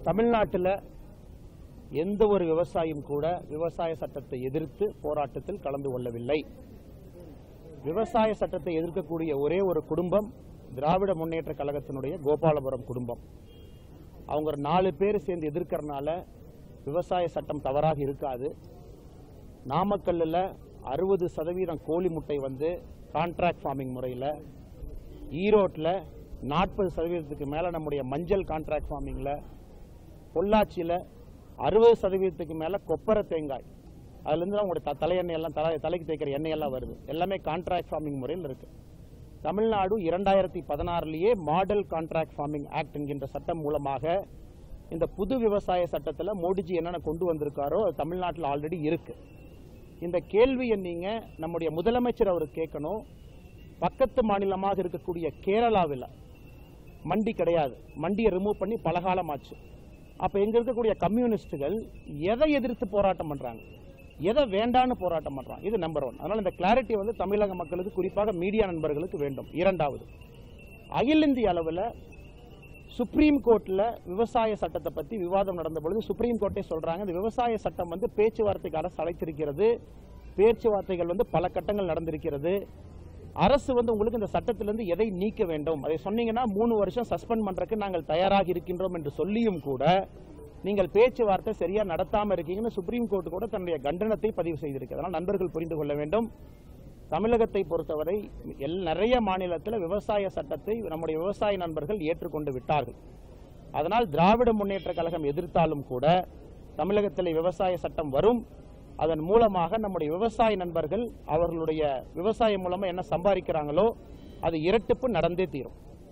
தமிழ்நாட்டில் எந்த ஒரு விவசாயியும் கூட விவசாய சட்டத்தை எதிர்த்து போராட்டத்தில் கலந்து கொள்ளவில்லை. விவசாய சட்டத்தை எதிர்க்கக்கூடிய ஒரே ஒரு குடும்பம் திராவிட முன்னேற்ற கழகத்தினுடைய கோபாலபுரம் குடும்பம். அவங்க ஒரு 4 பேர் சேர்ந்து எதிர்க்கிறதுனால விவசாய சட்டம் தவறாக இருக்காது. நாமக்கல்லில் 60% கோழி முட்டை வந்து கான்ட்ராக்ட் ஃபார்மிங் முறையில், ஈரோட்டில் 40% மேலே நம்முடைய மஞ்சள் கான்ட்ராக்ட் ஃபார்மிங்கில், பொள்ளாச்சியில் 60% மேலே கொப்பரை தேங்காய், அதுலேருந்து அவங்களுடைய தலையெண்ணெய் எல்லாம் தலைக்கு தேய்க்கிற எண்ணெயெல்லாம் வருது. எல்லாமே கான்ட்ராக்ட் ஃபார்மிங் முறையில் இருக்குது. Tamil Nadu 2016 model contract farming act என்கின்ற சட்டம் மூலமாக இந்த புது விவசாய சட்டத்தில் மோடிஜி என்னென்ன கொண்டு வந்திருக்காரோ அது தமிழ்நாட்டில் ஆல்ரெடி இருக்கு. இந்த கேள்வியை நீங்க நம்முடைய முதலமைச்சர் அவர் கேட்கணும். பக்கத்து மாநிலமாக இருக்கக்கூடிய கேரளாவில் மண்டி கிடையாது, மண்டியை ரிமூவ் பண்ணி பலகாலமாச்சு. அப்ப எங்க இருக்கக்கூடிய கம்யூனிஸ்டுகள் எதை எதிர்த்து போராட்டம் பண்றாங்க, எதை வேண்டான்னு போராட்டம் பண்றாங்க, இது நம்பர் 1. அதனால இந்த கிளாரிட்டி வந்து தமிழக மக்களுக்கு, குறிப்பாக மீடியா நண்பர்களுக்கு வேண்டும். இரண்டாவது, அகில இந்திய அளவில் சுப்ரீம் கோர்ட்ல விவசாய சட்டத்தை பத்தி விவாதம் நடந்த பொழுது சுப்ரீம் கோர்ட்டே சொல்றாங்க, இந்த விவசாய சட்டம் வந்து பேச்சுவார்த்தைக்கு அரசு அழைத்திருக்கிறது, பேச்சுவார்த்தைகள் வந்து பல கட்டங்கள் நடந்திருக்கிறது. அரசு வந்து உங்களுக்கு இந்த சட்டத்திலிருந்து எதை நீக்க வேண்டும், அதை சொன்னீங்கன்னா 3 வருஷம் சஸ்பெண்ட் பண்றதுக்கு நாங்கள் தயாராக இருக்கின்றோம் என்று சொல்லியும் கூட நீங்கள் பேச்சுவார்த்தை சரியா நடத்தாம இருக்கீங்கன்னு சுப்ரீம் கோர்ட் கூட தன்னுடைய கண்டனத்தை பதிவு செய்திருக்கிறது. அதனால் நண்பர்கள் புரிந்து கொள்ள வேண்டும், தமிழகத்தை பொறுத்தவரை நிறைய மாநிலத்தில் விவசாய சட்டத்தை நம்முடைய விவசாய நண்பர்கள் ஏற்றுக்கொண்டு விட்டார்கள். அதனால் திராவிட முன்னேற்ற கழகம் எதிர்த்தாலும் கூட தமிழகத்தில் விவசாய சட்டம் வரும். அதன் மூலமாக நம்முடைய விவசாய நண்பர்கள் அவர்களுடைய விவசாயம் மூலமா என்ன சம்பாதிக்கிறாங்களோ அது இரட்டிப்பு நடந்தே தீரும்.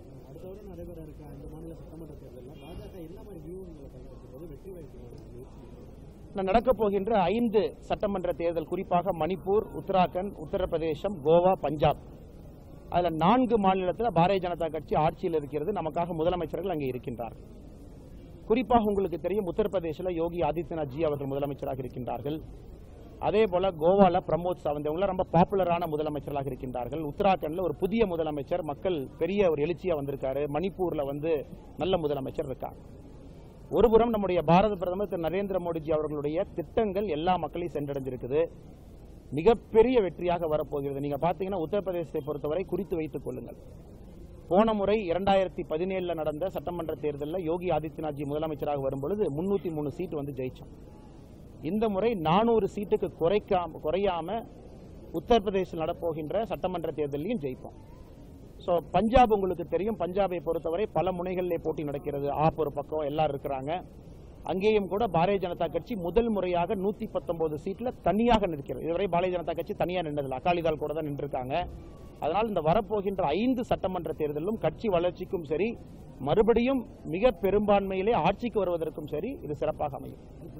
நடக்க போகின்ற 5 சட்டமன்ற தேர்தல், குறிப்பாக மணிப்பூர், உத்தராகண்ட், உத்தரப்பிரதேசம், கோவா, பஞ்சாப், அதுல 4 மாநிலத்தில் பாரதிய ஜனதா கட்சி ஆட்சியில் இருக்கிறது. நமக்காக முதலமைச்சர்கள் அங்கே இருக்கின்றார்கள். குறிப்பாக உங்களுக்கு தெரியும், உத்தரப்பிரதேசில் யோகி ஆதித்யநாத் ஜி அவர்கள் முதலமைச்சராக இருக்கின்றார்கள். அதே போல கோவால பிரமோத் சாவந்த் அவங்கள ரொம்ப பாப்புலரான முதலமைச்சர்களாக இருக்கின்றார்கள். உத்தராகண்ட்ல ஒரு புதிய முதலமைச்சர், மக்கள் பெரிய ஒரு எழுச்சியா வந்திருக்காரு. மணிப்பூர்ல வந்து நல்ல முதலமைச்சர் இருக்காங்க. ஒருபுறம் நம்முடைய பாரத பிரதமர் திரு நரேந்திர மோடிஜி அவர்களுடைய திட்டங்கள் எல்லா மக்களையும் சென்றடைஞ்சிருக்குது. மிகப்பெரிய வெற்றியாக வரப்போகிறது. நீங்க பாத்தீங்கன்னா உத்தரப்பிரதேசத்தை பொறுத்தவரை குறித்து வைத்துக் கொள்ளுங்கள். போன முறை 2017 நடந்த சட்டமன்ற தேர்தலில் யோகி ஆதித்யநாத் ஜி முதலமைச்சராக வரும்பொழுது 303 சீட் வந்து ஜெயிச்சோம். இந்த முறை 400 சீட்டுக்கு குறையாம உத்தரப்பிரதேசத்தில் நடப்போகின்ற சட்டமன்ற தேர்தலையும் ஜெயிப்போம். பஞ்சாப் உங்களுக்கு தெரியும், பஞ்சாபை பொறுத்தவரை பல முனைகளிலே போட்டி நடக்கிறது. ஆப் ஒரு பக்கம் எல்லாரும் இருக்கிறாங்க. அங்கேயும் கூட பாரதிய ஜனதா கட்சி முதல் முறையாக 119 சீட்ல தனியாக நிற்கிறது. இதுவரை பாரதிய ஜனதா கட்சி தனியா நின்றதில்லை, அகாலிதால் கூட தான் நின்றுருக்காங்க. அதனால் இந்த வரப்போகின்ற 5 சட்டமன்ற தேர்தலும் கட்சி வளர்ச்சிக்கும் சரி, மறுபடியும் மிக பெரும்பான்மையிலே ஆட்சிக்கு வருவதற்கும் சரி இது சிறப்பாக அமையும்.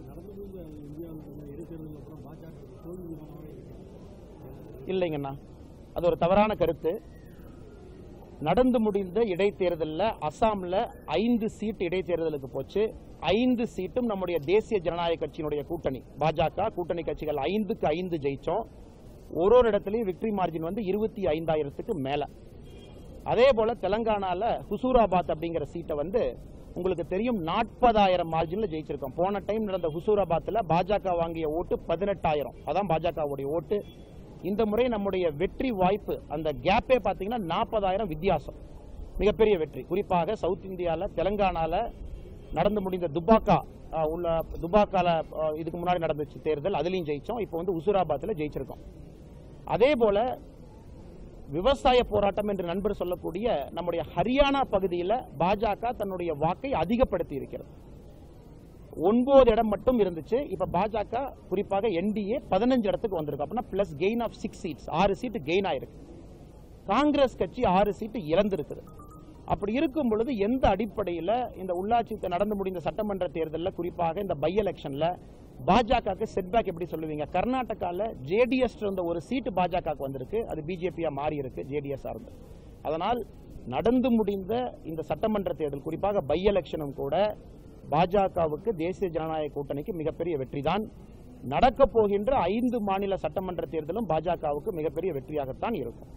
இல்லைங்கண்ணா, அது ஒரு தவறான கருத்து. நடந்து முடிந்த இடைத்தேர்தலில் அசாம்ல 5 சீட் இடைத்தேர்தலுக்கு போச்சு. 5 சீட்டும் நம்முடைய தேசிய ஜனநாயக கட்சியினுடைய கூட்டணி, பாஜக கூட்டணி கட்சிகள் 5க்கு 5 ஜெயிச்சோம். ஒரு இடத்துலயும் விக்டரி மார்ஜின் வந்து 25,000க்கு மேல. அதே போல தெலங்கானால ஹுசூராபாத் அப்படிங்கிற சீட்டை வந்து உங்களுக்கு தெரியும் 40,000 மார்ஜின்ல ஜெயிச்சிருக்கோம். போன டைம் நடந்த ஹுசூராபாத்ல பாஜக வாங்கிய ஓட்டு 18,000, அதான் பாஜகவுடைய ஓட்டு. இந்த முறை நம்முடைய வெற்றி வாய்ப்பு, அந்த கேப்பே பாத்தீங்கன்னா 40,000 வித்தியாசம், மிகப்பெரிய வெற்றி. குறிப்பாக சவுத் இந்தியாவில் தெலங்கானால நடந்து முடிந்த துபாக்கால இதுக்கு முன்னாடி நடந்துச்சு தேர்தல், அதுலயும் ஜெயிச்சோம். இப்போ வந்து ஹுசூராபாத்ல ஜெயிச்சிருக்கோம். அதே போல விவசாய போராட்டம் என்று நண்பர் சொல்லக்கூடிய நம்முடைய ஹரியானா பகுதியில் பாஜக தன்னுடைய வாக்கை அதிகப்படுத்தி இருக்கிறது. 9 இடம் மட்டும் இருந்துச்சு. இப்ப பாஜக குறிப்பாக என்டிஏ 15 இடத்துக்கு வந்திருக்கு. அப்படின்னா plus gain of 6 seats, 6 seat gain ஆயிருக்கு. காங்கிரஸ் கட்சி 6 சீட்டு இழந்திருக்குது. அப்படி இருக்கும் பொழுது எந்த அடிப்படையில் இந்த உள்ளாட்சி நடந்து முடிந்த சட்டமன்ற தேர்தலில், குறிப்பாக இந்த பை எலெக்ஷன்ல பாஜகவுக்கு செட்பேக் எப்படி சொல்லுவீங்க? கர்நாடகாவில் ஜேடிஎஸ் இருந்த ஒரு சீட்டு பாஜகவுக்கு வந்திருக்கு, அது பிஜேபியா மாறி இருக்கு, ஜேடிஎஸ் இருந்து. அதனால் நடந்து முடிந்த இந்த சட்டமன்ற தேர்தல், குறிப்பாக பை எலெக்ஷனும் கூட பாஜகவுக்கு, தேசிய ஜனநாயக கூட்டணிக்கு மிகப்பெரிய வெற்றி தான். நடக்க போகின்ற 5 மாநில சட்டமன்ற தேர்தலும் பாஜகவுக்கு மிகப்பெரிய வெற்றியாகத்தான் இருக்கும்.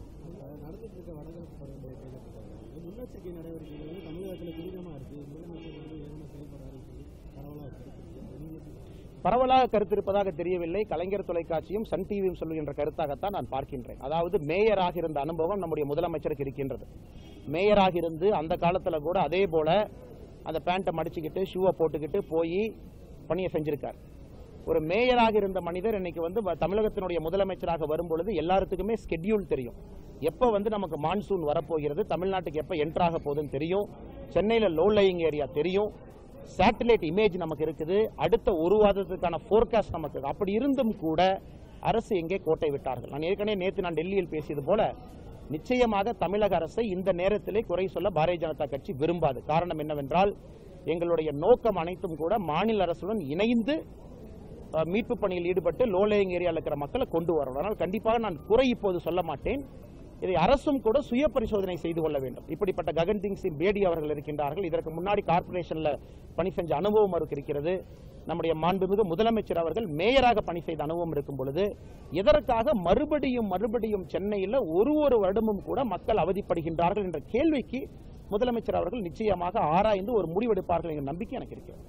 பரவலாக கருத்து இருப்பதாக தெரியவில்லை. கலைஞர் தொலைக்காட்சியும் சன் டிவியும் சொல்லுகின்ற கருத்தாகத்தான் நான் பார்க்கின்றேன். அதாவது மேயராக இருந்த அனுபவம் நம்முடைய முதலமைச்சருக்கு இருக்கின்றது. மேயராக இருந்து அந்த காலத்தில் கூட அதே போல அந்த பேண்ட்டை மடிச்சுக்கிட்டு ஷூவை போட்டுக்கிட்டு போய் பணியை செஞ்சிருக்கார். ஒரு மேயராக இருந்த மனிதர் இன்னைக்கு வந்து தமிழகத்தினுடைய முதலமைச்சராக வரும்பொழுது எல்லாத்துக்குமே ஸ்கெட்யூல் தெரியும். எப்போ வந்து நமக்கு மான்சூன் வரப்போகிறது, தமிழ்நாட்டுக்கு எப்போ என்ட்ராக போகுதுன்னு தெரியும், சென்னையில் லோ லையிங் ஏரியா தெரியும், சேட்டலைட் இமேஜ் நமக்கு இருக்குது, அடுத்த ஒரு வாரத்துக்கான ஃபோர்காஸ்ட் நமக்கு இருக்கு. அப்படி இருந்தும் கூட அரசு எங்கே கோட்டை விட்டார்கள். நான் ஏற்கனவே நேற்று டெல்லியில் பேசியது போல நிச்சயமாக தமிழக அரசை இந்த நேரத்திலே குறை சொல்ல பாரதிய ஜனதா கட்சி விரும்பாது. காரணம் என்னவென்றால் எங்களுடைய நோக்கம் அனைத்தும் கூட மாநில அரசுடன் இணைந்து மீட்பு பணியில் ஈடுபட்டு லோ லேயிங் ஏரியாவில் இருக்கிற மக்களை கொண்டு வரணும். அதனால் கண்டிப்பாக நான் குறை இப்போது சொல்ல மாட்டேன். இதை அரசும் கூட சுய பரிசோதனை செய்து கொள்ள வேண்டும். இப்படிப்பட்ட ககன்தீப் சிங் பேடி அவர்கள் இருக்கின்றார்கள். இதற்கு முன்னாடி கார்பரேஷன்ல பணி செஞ்ச அனுபவம் அவருக்கு இருக்கிறது. நம்முடைய மாண்புமிகு முதலமைச்சர் அவர்கள் மேயராக பணி செய்த அனுபவம் இருக்கும் பொழுது எதற்காக மறுபடியும் சென்னையில் ஒரு வருடமும் கூட மக்கள் அவதிப்படுகின்றார்கள் என்ற கேள்விக்கு முதலமைச்சர் அவர்கள் நிச்சயமாக ஆராய்ந்து ஒரு முடிவெடுப்பார்கள் என்ற நம்பிக்கை எனக்கு இருக்கிறது.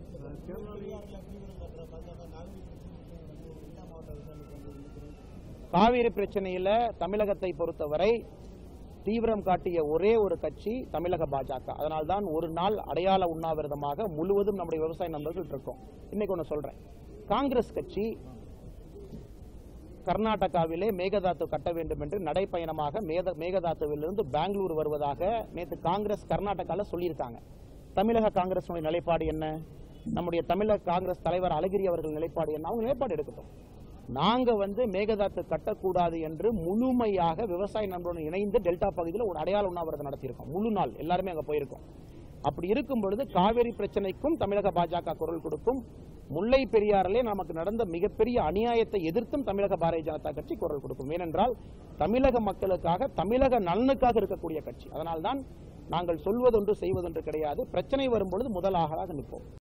காவிரி பிரச்சனையில் தமிழகத்தை பொறுத்தவரை தீவிரம் காட்டிய ஒரே ஒரு கட்சி தமிழக பாஜக. அதனால்தான் ஒரு நாள் அடையாள உண்ணாவிரதமாக முழுவதும் நம்முடைய விவசாய நண்பர்கள் இருக்கோம். இன்னைக்கு ஒன்று சொல்றேன், காங்கிரஸ் கட்சி கர்நாடகாவிலே மேகதாத்து கட்ட வேண்டும் என்று நடைப்பயணமாக மேகதாத்துவிலிருந்து பெங்களூர் வருவதாக நேற்று காங்கிரஸ் கர்நாடகாவில் சொல்லியிருக்காங்க. தமிழக காங்கிரஸ் நிலைப்பாடு என்ன? நம்முடைய தமிழக காங்கிரஸ் தலைவர் அழகிரி அவர்கள் நிலைப்பாடு என்ன? அவங்க நிலைப்பாடு எடுக்கட்டும். நாங்க வந்து மேகதாத்து கட்டக்கூடாது என்று முழுமையாக விவசாய நண்பருடன் இணைந்து டெல்டா பகுதியில் ஒரு அடையாள உண்ணாவிரதம் நடத்தியிருக்கோம். முழு நாள் எல்லாருமே அங்க போயிருக்கோம். அப்படி இருக்கும் பொழுது காவிரி பிரச்சனைக்கும் தமிழக பாஜக குரல் கொடுக்கும். முல்லை பெரியாரிலே நமக்கு நடந்த மிகப்பெரிய அநியாயத்தை எதிர்த்தும் தமிழக பாரதிய ஜனதா கட்சி குரல் கொடுக்கும். ஏனென்றால் தமிழக மக்களுக்காக தமிழக நலனுக்காக இருக்கக்கூடிய கட்சி. அதனால்தான் நாங்கள் சொல்வதொன்று செய்வதொன்று கிடையாது. பிரச்சனை வரும்பொழுது முதலாக நிற்போம்.